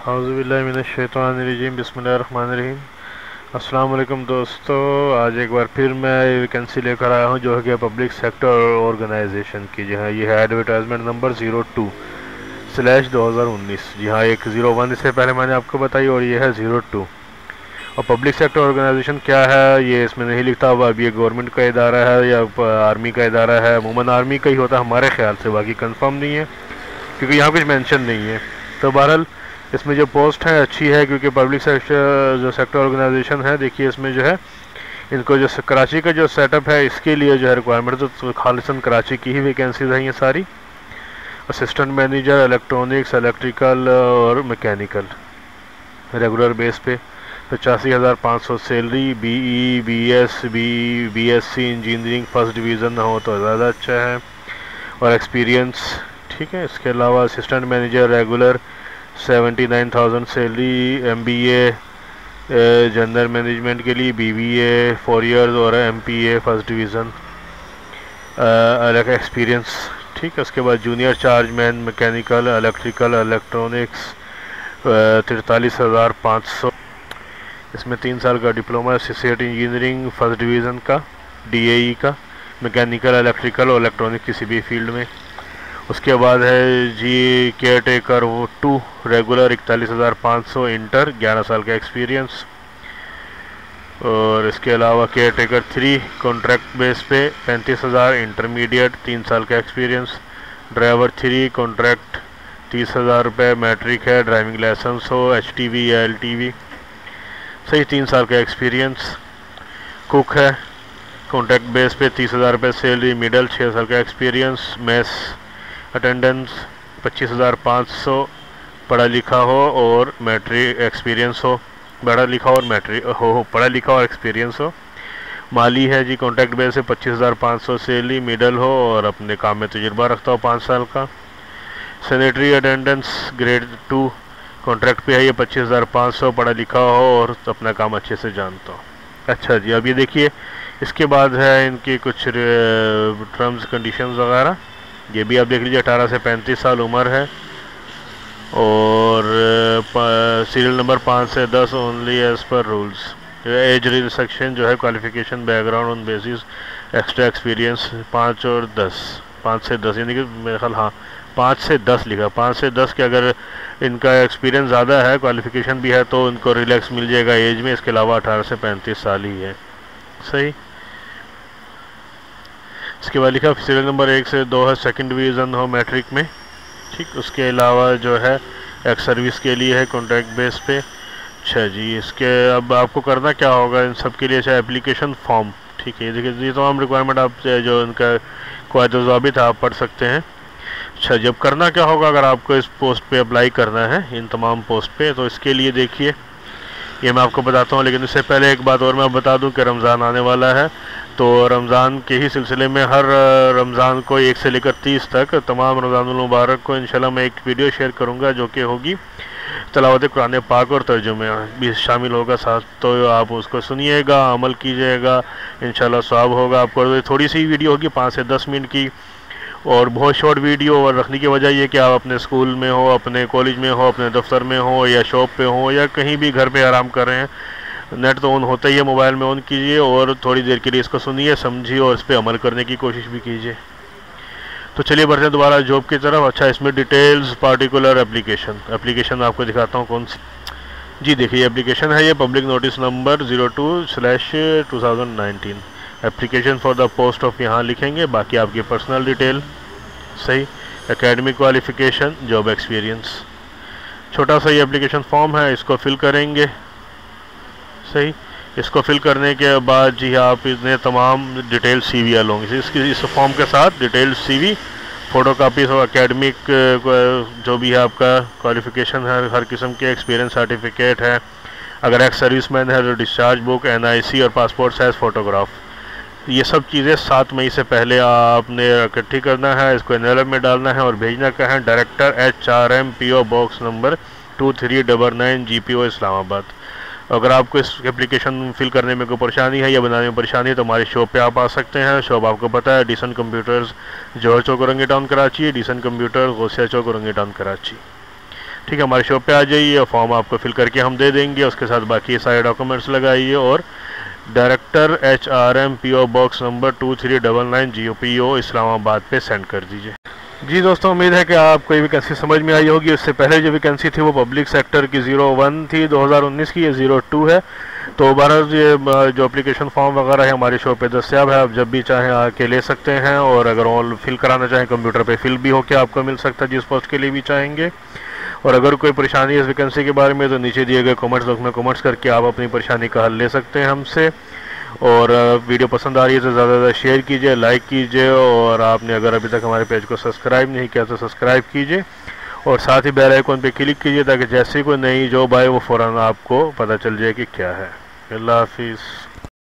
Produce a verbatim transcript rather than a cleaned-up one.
औज़ुबिल्लाहिमिनश्शैतानिर्रजीम बिस्मिल्लाहिर्रहमानिर्रहीम। अस्सलाम वालेकुम दोस्तों, आज एक बार फिर मैं वैकेंसी लेकर आया हूं जो है कि पब्लिक सेक्टर ऑर्गेनाइजेशन की। जी हाँ, ये है advertisement number zero two slash दो हज़ार उन्नीस। जी हाँ, एक ज़ीरो वन इससे पहले मैंने आपको बताई और ये है ज़ीरो टू। और पब्लिक सेक्टर ऑर्गेनाइजेशन क्या है ये इसमें नहीं लिखता हुआ। अब ये गवर्नमेंट का इदारा है या आर्मी का इदारा है। अमूमन आर्मी का ही होता है हमारे ख्याल से, बाकी कंफर्म नहीं है क्योंकि यहाँ कुछ मेंशन नहीं है। तो बहरहाल इसमें जो पोस्ट है अच्छी है क्योंकि पब्लिक सेक्टर जो सेक्टर ऑर्गेनाइजेशन है, देखिए इसमें जो है इनको जो कराची का जो सेटअप है इसके लिए जो है रिक्वायरमेंट तो खालिसन कराची की ही वैकेंसीज हैं ये सारी। असिस्टेंट मैनेजर इलेक्ट्रॉनिक्स, इलेक्ट्रिकल और मैकेनिकल, रेगुलर बेस पे पचासी हज़ार पाँच सौ salary. B E B S B B S C engineering first division ना हो तो ज़्यादा अच्छा है, और एक्सपीरियंस। ठीक है, इसके अलावा assistant manager regular seventy nine thousand salary. M B A general management के लिए, B B A four years और M P A first division, अलग एक्सपीरियंस। ठीक है, उसके बाद junior chargeman mechanical, electrical, electronics तिरतालीस हज़ार पाँच सौ। इसमें तीन साल का diploma associate engineering first division का, डी ए ई का, मैकेनिकल, इलेक्ट्रिकल और इलेक्ट्रॉनिक किसी भी फील्ड में। उसके बाद है जी केयर टेकर वो टू रेगुलर इकतालीस हज़ार पाँच सौ, इंटर ग्यारह साल का एक्सपीरियंस। और इसके अलावा caretaker three contract base पे पैंतीस हज़ार, इंटरमीडिएट तीन साल का एक्सपीरियंस। ड्राइवर थ्री कॉन्ट्रैक्ट तीस हज़ार रुपये, मैट्रिक है, ड्राइविंग लाइसेंस हो, एच टी वी या एल टी वी, सही तीन साल का एक्सपीरियंस। कुक है कॉन्ट्रैक्ट बेस पे तीस हज़ार रुपये सैलरी, मिडल छः साल का एक्सपीरियंस। मैस अटेंडेंस पच्चीस हज़ार पाँच सौ, पढ़ा लिखा हो और मैट्रिक एक्सपीरियंस हो, पढ़ा लिखा और मैट्रिक हो, हो पढ़ा लिखा और एक्सपीरियंस हो। माली है जी कॉन्ट्रैक्ट बेस से पच्चीस हज़ार पाँच सौ सैलरी, मिडल हो और अपने काम में तजुर्बा रखता हो पाँच साल का। Sanitary attendance grade two contract पे है ये पच्चीस हज़ार पाँच सौ, पढ़ा लिखा हो और अपना काम अच्छे से जानता हो। अच्छा जी, अब ये देखिए इसके बाद है इनकी कुछ टर्म्स कंडीशंस वगैरह, ये भी आप देख लीजिए। अठारह से पैंतीस साल उम्र है और सीरियल नंबर पाँच से दस only age per rules. Age restriction जो है qualification background on basis extra experience पाँच और दस, पाँच से दस यानी कि मेरे ख्याल हाँ पाँच से दस लिखा, पाँच से दस के अगर इनका एक्सपीरियंस ज़्यादा है, क्वालिफिकेशन भी है तो उनको रिलैक्स मिल जाएगा एज में। इसके अलावा अठारह से पैंतीस साल ही है, सही। इसके बाद लिखा सीरियल नंबर एक से दो है, सेकंड डिवीज़न हो मैट्रिक में। ठीक, उसके अलावा जो है एक्स सर्विस के लिए है कॉन्ट्रैक्ट बेस पे। अच्छा जी, इसके अब आपको करना क्या होगा इन सब के लिए, अच्छा एप्लीकेशन फॉर्म। ठीक है, देखिए ये तमाम रिक्वायरमेंट आप जो इनका क्वायद ज़ाबित आप पढ़ सकते हैं। अच्छा, जब करना क्या होगा अगर आपको इस पोस्ट पे अप्लाई करना है इन तमाम पोस्ट पे, तो इसके लिए देखिए ये मैं आपको बताता हूँ। लेकिन इससे पहले एक बात और मैं बता दूं कि रमज़ान आने वाला है, तो रमज़ान के ही सिलसिले में हर रमज़ान को एक से लेकर तीस तक तमाम रमज़ानुल मुबारक को इंशाल्लाह मैं एक वीडियो शेयर करूँगा जो कि होगी तिलावत कुरान पाक और तर्जुमे भी शामिल होगा साथ। तो आप उसको सुनिएगा, अमल कीजिएगा, इंशाल्लाह सवाब होगा आपको। थोड़ी सी वीडियो होगी पाँच से दस मिनट की और बहुत शॉर्ट वीडियो, और रखने की वजह ये कि आप अपने स्कूल में हो, अपने कॉलेज में हो, अपने दफ्तर में हो या शॉप पे हो या कहीं भी घर पे आराम कर रहे हैं, नेट तो ऑन होता ही है, मोबाइल में ऑन कीजिए और थोड़ी देर के लिए इसको सुनिए, समझिए और इस पर अमल करने की कोशिश भी कीजिए। तो चलिए बढ़ते हैं दोबारा जॉब की तरफ। अच्छा, इसमें डिटेल्स पार्टिकुलर एप्लीकेशन एप्लीकेशन आपको दिखाता हूँ कौन सी। जी देखिए एप्लीकेशन है ये public notice number zero two slash two thousand nineteen. Application for the post of यहाँ लिखेंगे, बाकी आपकी पर्सनल डिटेल, सही, एकेडमिक क्वालिफिकेशन, जॉब एक्सपीरियंस। छोटा सा ये एप्लीकेशन फॉर्म है, इसको फिल करेंगे, सही। इसको फिल करने के बाद जी आप इतने तमाम डिटेल सी वी एल होंगे इसकी, इस फॉर्म के साथ detail C V, photo copies और एकेडमिक जो भी है आपका क्वालिफिकेशन है, हर किस्म के एक्सपीरियंस सर्टिफिकेट है, अगर एक्स सर्विस मैन है तो discharge book, N I C और पासपोर्ट साइज़ फ़ोटोग्राफ, ये सब चीज़ें सात मई से पहले आपने इकट्ठी करना है, इसको एनवेलप में डालना है और भेजना का है director H R M P O box number two three double nine G P O Islamabad. अगर आपको इस एप्लीकेशन फिल करने में कोई परेशानी है या बनाने में परेशानी है तो हमारी शॉप पे आप आ सकते हैं। शॉप आपको पता है Dison computers, Johar Chowk Orangi town Karachi, Dison computer Ghousia Chowk Orangi town Karachi. ठीक है, हमारे शॉप पे आ जाइए, फॉर्म आपको फिल करके हम दे देंगे, उसके साथ बाकी सारे डॉक्यूमेंट्स लगाइए और director H R M P O box number two three double nine G O P O Islamabad पे सेंड कर दीजिए। जी दोस्तों, उम्मीद है कि आपको ये वैकेंसी समझ में आई होगी। इससे पहले जो वैकेंसी थी वो पब्लिक सेक्टर की ज़ीरो वन थी दो हज़ार उन्नीस की, ये ज़ीरो टू है। तो बहरहाल ये जो एप्लीकेशन फॉर्म वगैरह है हमारी शॉप पे दस्तियाब है, आप जब भी चाहें आके ले सकते हैं। और अगर ऑल फिल कराना चाहें कंप्यूटर पे फिल भी होकर आपको मिल सकता है जिस पोस्ट के लिए भी चाहेंगे। और अगर कोई परेशानी है इस वैकेंसी के बारे में तो नीचे दिए गए कमेंट्स बॉक्स में कमेंट्स करके आप अपनी परेशानी का हल ले सकते हैं हमसे। और वीडियो पसंद आ रही है तो ज़्यादा से ज़्यादा शेयर कीजिए, लाइक कीजिए, और आपने अगर अभी तक हमारे पेज को सब्सक्राइब नहीं किया तो सब्सक्राइब कीजिए और साथ ही बेल आइकन पे क्लिक कीजिए ताकि जैसे ही कोई नई जॉब आए वो फ़ौरन आपको पता चल जाए कि क्या है। अल्लाह हाफिज़।